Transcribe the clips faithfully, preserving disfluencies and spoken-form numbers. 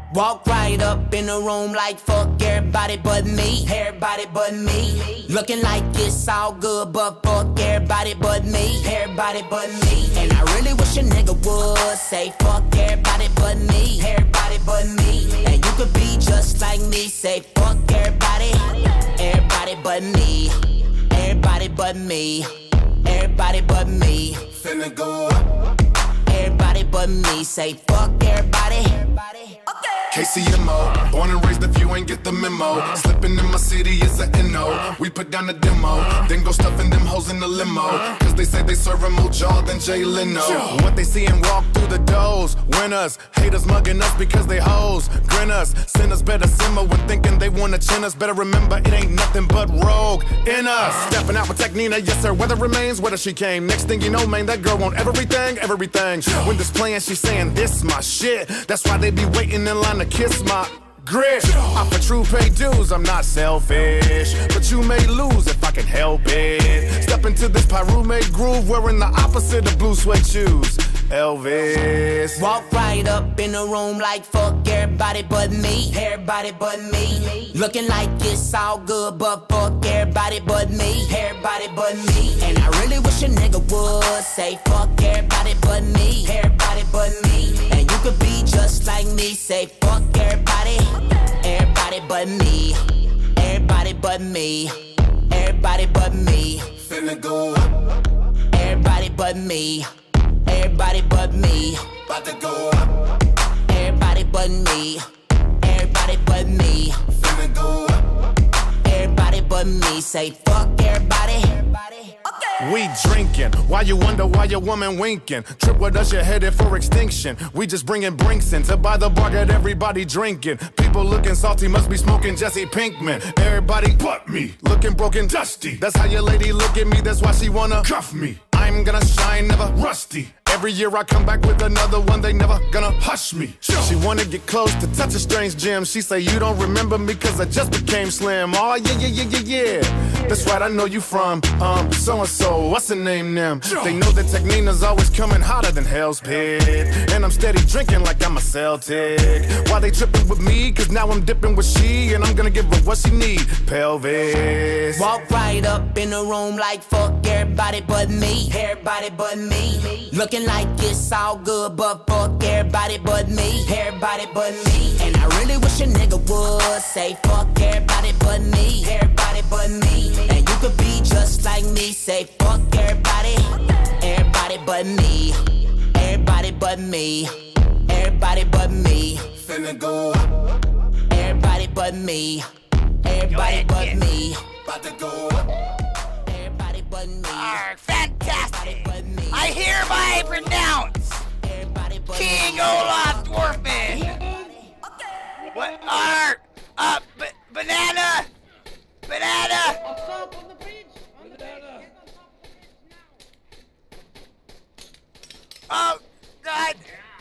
Walk right up in the room like fuck everybody but me. Everybody but me. Looking like it's all good, but fuck everybody but me. Everybody but me. And I really wish a nigga would say fuck everybody but me. Everybody but me. And you could be just like me. Say fuck everybody. Everybody but me. Everybody but me. Everybody but me. Finna go up. Everybody but me. Say fuck everybody. Everybody. K C M O, born and raised if you ain't get the memo. Slipping in my city is a N O. We put down the demo, then go stuffing them hoes in the limo. Cause they say they serving more jaw than Jay Leno. What they see and walk through the doors. Winners, haters mugging us because they hoes. Grinners, sinners better simmer when thinking they wanna chin us. Better remember it ain't nothing but rogue in us. Stepping out with Technina, yes sir, weather remains, whether she came. Next thing you know, man, that girl want everything, everything. When this playing, she saying this my shit. That's why they be waiting in line to kiss my grit. I'm for true pay dues, I'm not selfish, but you may lose if I can help it. Step into this Pyrume groove, wearing the opposite of blue suede shoes. Elvis. Walk right up in the room like fuck everybody but me. Everybody but me. Looking like it's all good, but fuck everybody but me. Everybody but me. And I really wish a nigga would say fuck everybody but me. Everybody but me. And you could be just like me. Say fuck everybody. Everybody but me. Everybody but me. Everybody but me. Finna go up. Everybody but me. Everybody but me. About to go up. Everybody but me. Everybody but me. Finna go up. Everybody but me. Say fuck everybody. Everybody. Okay. We drinking, while you wonder why your woman winking. Trip with us, you're headed for extinction. We just bringing brinks in to buy the bar, get everybody drinking. People looking salty, must be smoking Jesse Pinkman. Everybody but me, looking broken, dusty. That's how your lady look at me, that's why she wanna cuff me. I'm gonna shine, never rusty. Every year I come back with another one, they never gonna hush me. She wanna get close to touch a strange gem. She say you don't remember me cause I just became slim. Oh yeah, yeah, yeah, yeah, yeah. That's right, I know you from, um, so-and-so, what's the name them? They know that Technina's always coming hotter than Hell's Pit. And I'm steady drinking like I'm a Celtic. Why they tripping with me? Cause now I'm dipping with she. And I'm gonna give her what she need, pelvis. Walk right up in the room like fuck everybody but me. Everybody but me. Looking like it's all good, but fuck everybody but me. Everybody but me. And I really wish a nigga would say fuck everybody but me. Everybody but me. And you could be just like me. Say fuck everybody. Everybody but me. Everybody but me. Everybody but me. Finna go up. Everybody but me. Everybody but me. About to go up. Everybody but me. Are fantastic. But me. I hereby pronounce Everybody but King me. Olaf Dwarfman. What are uh b banana banana? Up top on the bridge. On the banana. Oh God!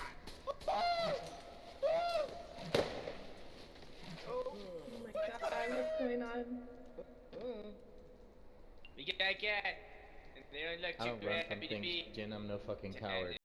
Oh my God, what's going on? We get that cat. And they don't look I too don't run happy from to things, be. Jen. I'm no fucking coward.